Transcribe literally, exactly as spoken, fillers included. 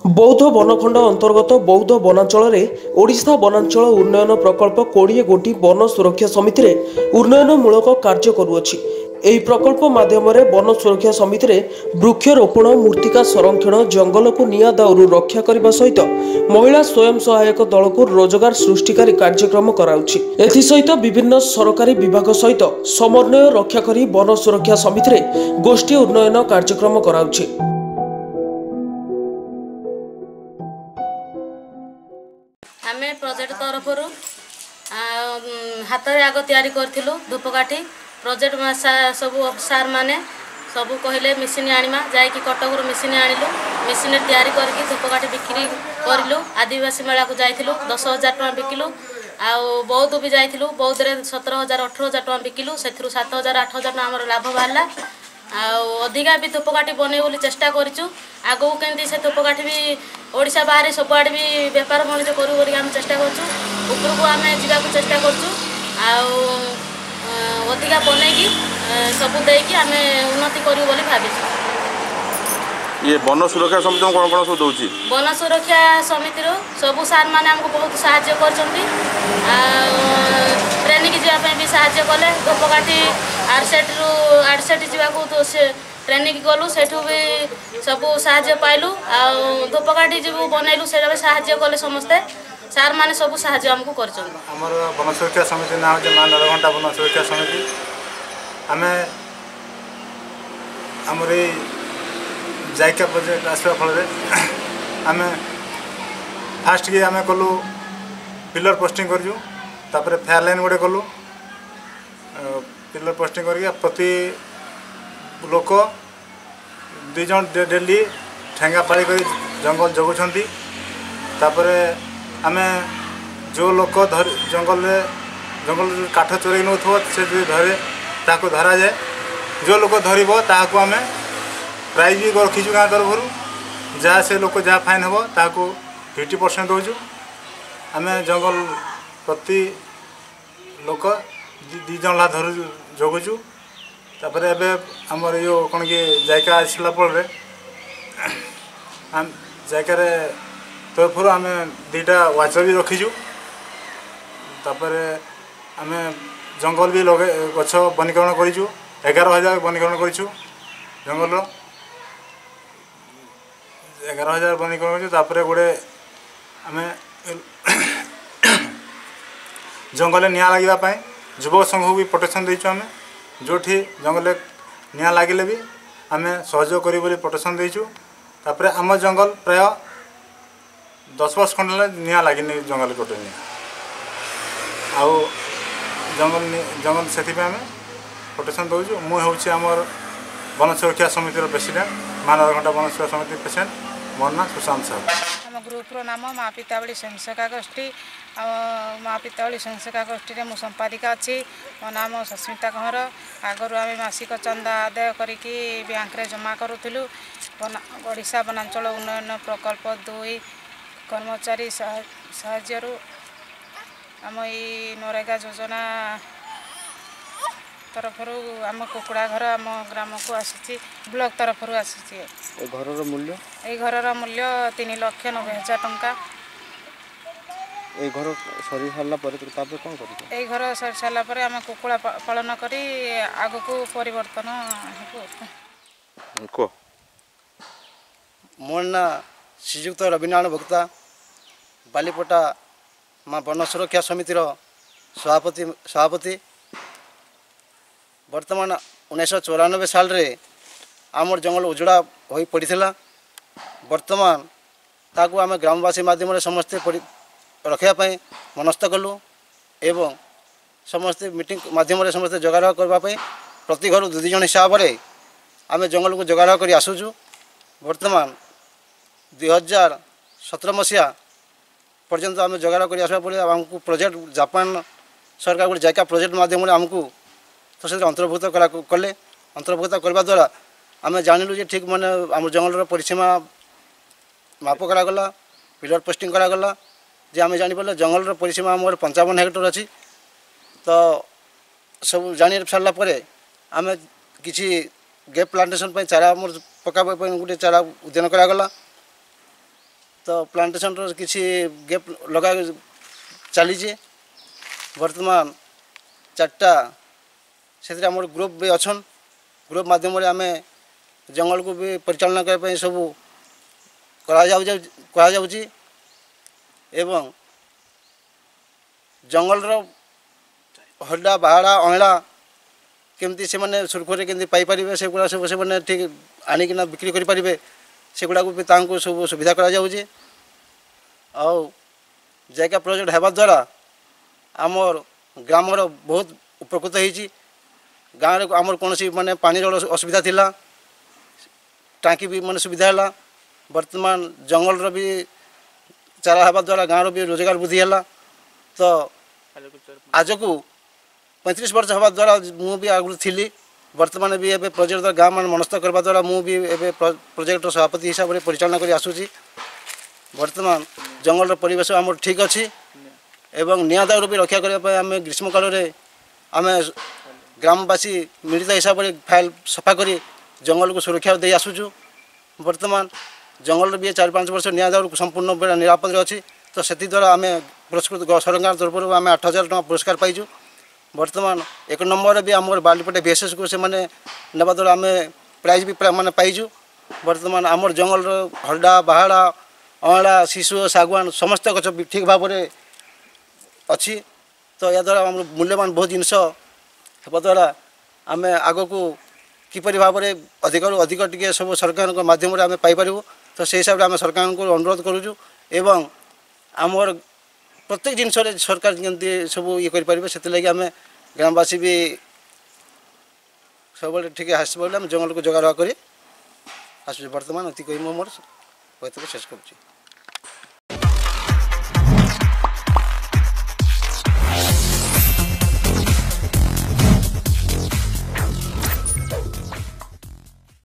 बौद्ध वनखंड अंतर्गत बौद्ध वनांचल ओडिशा वनांचल उन्नयन प्रकल्प कोड़े गोटी वन सुरक्षा समिति उन्नयनमूलक कार्य करुअछि। ଏହି ପ୍ରକଳ୍ପ ମାଧ୍ୟମରେ ବନ ସୁରକ୍ଷା ସମିତିରେ ବୃକ୍ଷରୋପଣ, ମୂର୍ତ୍ତିକା ସଂରକ୍ଷଣ, ଜଙ୍ଗଲକୁ ନିଆଁ ଦାଉରୁ ରକ୍ଷା କରିବା ସହିତ ମହିଳା ସ୍ୱୟଂ ସହାୟକ ଦଳକୁ ରୋଜଗାର ସୃଷ୍ଟିକାରୀ କାର୍ଯ୍ୟକ୍ରମ କରାଉଛି। ଏଥିସହିତ ବିଭିନ୍ନ ସରକାରୀ ବିଭାଗ ସହିତ ସମନ୍ୱୟ ରକ୍ଷା କରି ବନ ସୁରକ୍ଷା ସମିତିରେ ଗୋଷ୍ଠୀ ଉନ୍ନୟନ କାର୍ଯ୍ୟକ୍ରମ କରାଉଛି। आमे प्रोजेक्ट तरफ हाथ आग तैयारी करथिलु धूपकाठी प्रोजेक्ट सब सार माने सब कहले मेसीन आनिमा जाइकी कटक मेसीन आनिलु मेसीन तैयारी करके धूपकाठी बिक्री करलु। आदिवासी मेला को जाइथिलु दस हजार टका बिकिलु। आउ बौद्ध भी जाइथिलु बौद्ध रे सत्रह हजार अठारह हजार टका बिकिलु। सेथिरु सात हजार आठ हजार आमर लाभ बाहरला। अधिका भी धूपकाठी बने बोली चेष्टा करूँ। आगू केमती से धूपकाठी भी ओडिशा बाहर सबुआड़े भी बेपार वाणिज्य करूँ आम चेष्टा करूँ। उपरकू आम जावाक चेष्टा करूँ। अधिका बनईकी सब देकी आम उन्नति करूँ बोली भाविଛୁ। ये वन सुरक्षा समिति कौन कौन सब दूसरी वन सुरक्षा समिति सबू सार मैंने आमको बहुत साहाय्य कर ट्रेनिंग जावाई भी साहाय्य कले। धूपकाठी आरसेट रु आरसेट जावाक तो से ट्रेनिंग गलु सेठू भी सब साहाय्य पाइलु। आ धूपकाठी जो बनइलु से साहाय्य कले समस्ते सार मैंने सब साहाय्य आमको कर वन सुरक्षा समिति ना हो मान घंटा वन सुरक्षा समिति आम आमर जायका प्रोजेक्ट आसवा फल आम फास्ट की आम कलु पिलर पोस्टिंग करूँ तापर फेयर लाइन गोटे कलु पिलर पोस्टिंग करके प्रति लोक दुई जन डेली ठेंगा पाड़ी कर जंगल जगुंट। तापर आम जो लोक धर जंगल जंगल काठ चोरी नौ से धरे ताको धरा जाए। जो लोक धरब ताको आम प्राइज भी रखीचु गाँ तरफ जहाँ से लोक जहाँ फाइन हम ताको फिफ्टी परसेंट दौचु। आम जंगल प्रति लोक दी जन ला धर जगुचु। तापर एबे हमर यो कौन कि जायका आसला पड़े आम जायकार तरफ आम दुईटा वाचर भी रखीचु। तापर आम जंगल भी लगे गछ वनीकरण करूँ एगार हजार वनीकरण करूँ जंगल एगार हजार वनीकरण कर गोटे आम जंगल निआ लगे युवक संघ भी प्रोटेक्शन देचु। आम जो जंगल निआ लगे भी आम सहयोग करी प्रोटेक्शन देचु। तापर आम जंगल प्राय दस वर्ष खंड निआ लगे जंगल टोटे निआ आउ जंगल जंगल से आम प्रोटेक्शन दूचु। मुझे आमर वन सुरक्षा समिति प्रेसिडेंट मानव घंटा वन सुरक्षा समिति प्रेसिडेंट मोर ना सुशांत साहब। आम ग्रुप्र नाम माँ पितावली स्वयंसेवका गोष्ठी माँ पितावली स्वयंसेवका गोष्ठी मु संपादिका अच्छी। मो नाम सस्मिता कंवर। आगु आम मासिक चंदा आदाय करके बैंक रे जमा करूँ। ओडिशा वनांचल उन्नयन प्रकल्प दुई कर्मचारी साहाय्य आम ये नरेगा योजना तरफ आम कुकुड़ा घर आम ग्राम को आसी ब्लॉक तरफ आसी। घर मूल्य ये घर मूल्य तीन लक्ष नब्बे हजार टंका। ये घर सरी सारा कौन कर ये घर सरी सारा आम कुकुड़ा पालन करी आग को परिवर्तन को मोर ना श्रीजुक्त रविनारायण भक्ता बालीपटा माँ वन सुरक्षा समितिर सभापति सभापति वर्तमान उन्नीस चौरानबे साल रे आमर जंगल उजड़ा हो पड़ा। वर्तमान ताकू आम ग्रामवासी माध्यम समस्ते रखापी मनस्थ कलु एवं समस्ते मीटिंग माध्यम समस्ते जोगाड़ करने प्रति घर दुई जन हिसाब से आम जंगल को जोगाड़ कर आसुचु। वर्तमान दुई हजार सतर मसीहा पर्यंत आम जोगाड़ कर आसवा पड़े आमको प्रोजेक्ट जापान सरकार गोटे जायका प्रोजेक्ट माध्यम आमको तो से अंतर्भुक्त कले। अंतर्भुक्त करने द्वारा आम जानिलु जे ठीक माने आम जंगल परिसीमा माप करागला पिलर पोस्टिंग करागला जे आम जापर जंगल परिसीमा आम पंचावन हेक्टर अच्छी। तो सब जानी सारा आम किसी गैप प्लांटेशन चारा आम पका गोटे चारा उद्यान करागला। तो प्लांटेशन किसी गैप लगा चली बर्तमान चार्टा से ग्रुप भी अच्छन ग्रुप माध्यम आम जंगल को भी परिचालना करने सब करा जाउची एवं जंगल हड्डा बाहाड़ा अँला केमती से माने सुरखुरी केमती पाइपर से गुड़ा सब से ठीक आनिकिना बिक्री करें से गुड़ा भी तांको सब सुविधा करा जाउची आउ जायका प्रोजेक्ट हेबा द्वारा आमर ग्रामर बहुत उपकृत होती गाँव में आमर कौन माने पानी जल असुविधा थिला टाँकी भी माने सुविधा है वर्तमान जंगल भी चारा हवा द्वारा गाँव भी रोजगार वृद्धि है तो आज को पैंतीस वर्ष हवा द्वारा मु भी आगु थी वर्तमान भी एवं प्रोजेक्ट द्वारा गाँव मान मनस्थ करने द्वारा मु भी एवं प्रोजेक्ट सभापति हिसाब से परिचालना कर आसूची वर्तमान जंगल परिवेश आम ठीक अच्छी एवं निआ दाउर भी रक्षा करने आम ग्रीष्म काल में आम ग्रामवासी मिलित हिसाब से फाइल सफा कर जंगल को सुरक्षा दे आसुचु वर्तमान जंगल भी चार पाँच वर्ष निआ दाउर संपूर्ण निरापद अच्छी तो से द्वारा आम पुरस्कृत सरकार तरफ आम आठ हजार टका पुरस्कार पाइचु वर्तमान एक नंबर भी आम बालीपटे बीएसएस को से माने नेबा द्वारा आम प्राइज भी माने पाइचु वर्तमान आमर जंगल हड्डा बाहाड़ा अँला शिशु सागवान समस्त गच ठीक भाव में अच्छी तो या द्वारा आम मूल्यवान बहुत जिनस हेबा द्वारा आम आग को किपरि भाव में अधिक अधिक टी सब सरकार माध्यम आम पाइपर तो से हिसाब से आम सरकार को अनुरोध करुचु एवं आमर प्रत्येक जिनस सरकार जमी सब ये करें से लगे आम ग्रामवासी भी सब ठीक आसब जंगल को जगह कर आस वर्तमान अति कही मोर शेष करुँच।